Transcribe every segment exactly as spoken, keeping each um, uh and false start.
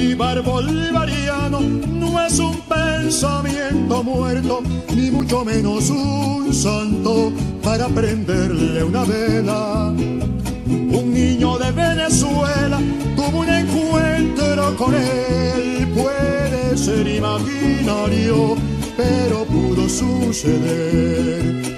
Bolívar bolivariano no es un pensamiento muerto, ni mucho menos un santo para prenderle una vela. Un niño de Venezuela tuvo un encuentro con él, puede ser imaginario, pero pudo suceder.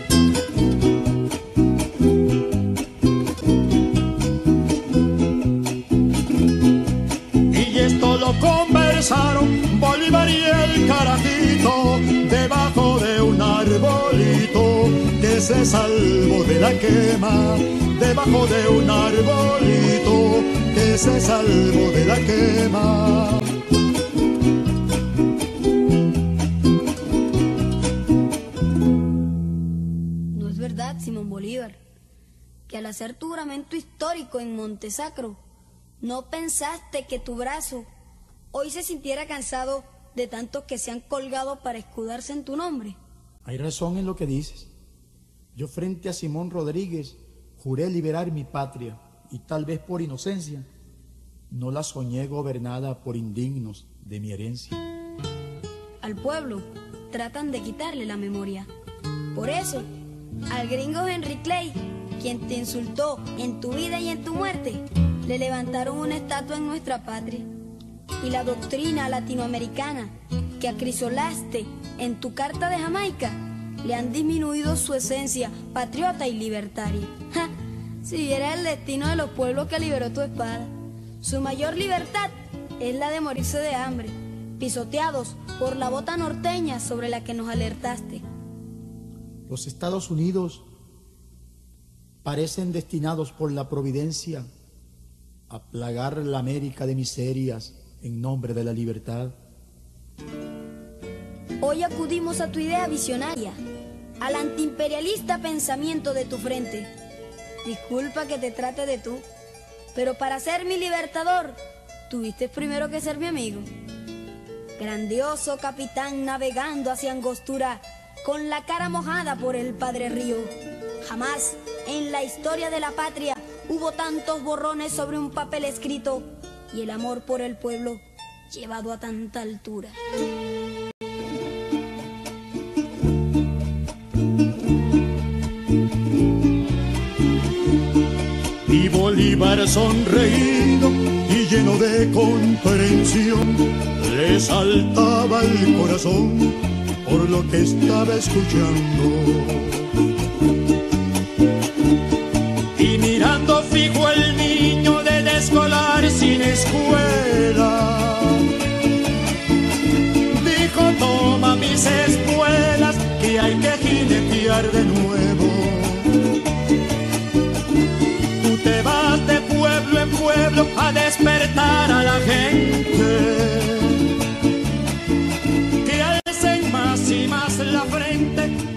Conversaron Bolívar y el carajito debajo de un arbolito que se salvó de la quema, debajo de un arbolito que se salvó de la quema. ¿No es verdad, Simón Bolívar, que al hacer tu juramento histórico en Montesacro, no pensaste que tu brazo hoy se sintiera cansado de tantos que se han colgado para escudarse en tu nombre? Hay razón en lo que dices. Yo frente a Simón Rodríguez juré liberar mi patria y tal vez por inocencia no la soñé gobernada por indignos de mi herencia. Al pueblo tratan de quitarle la memoria. Por eso, al gringo Henry Clay, quien te insultó en tu vida y en tu muerte, le levantaron una estatua en nuestra patria. Y la doctrina latinoamericana que acrisolaste en tu carta de Jamaica le han disminuido su esencia patriota y libertaria. ¡Ja! Si viera el destino de los pueblos que liberó tu espada, su mayor libertad es la de morirse de hambre, pisoteados por la bota norteña sobre la que nos alertaste. Los Estados Unidos parecen destinados por la providencia a plagar la América de miserias en nombre de la libertad. Hoy acudimos a tu idea visionaria, al antiimperialista pensamiento de tu frente. Disculpa que te trate de tú, pero para ser mi libertador, tuviste primero que ser mi amigo. Grandioso capitán navegando hacia Angostura, con la cara mojada por el Padre Río. Jamás en la historia de la patria hubo tantos borrones sobre un papel escrito y el amor por el pueblo llevado a tanta altura. Y Bolívar sonreído y lleno de comprensión le saltaba el corazón por lo que estaba escuchando. Y mirando fijo el niño del escolar sin escuela, dijo: toma mis espuelas que hay que jinetear de nuevo. Tú te vas de pueblo en pueblo a despertar a la gente, que alcen más y más la frente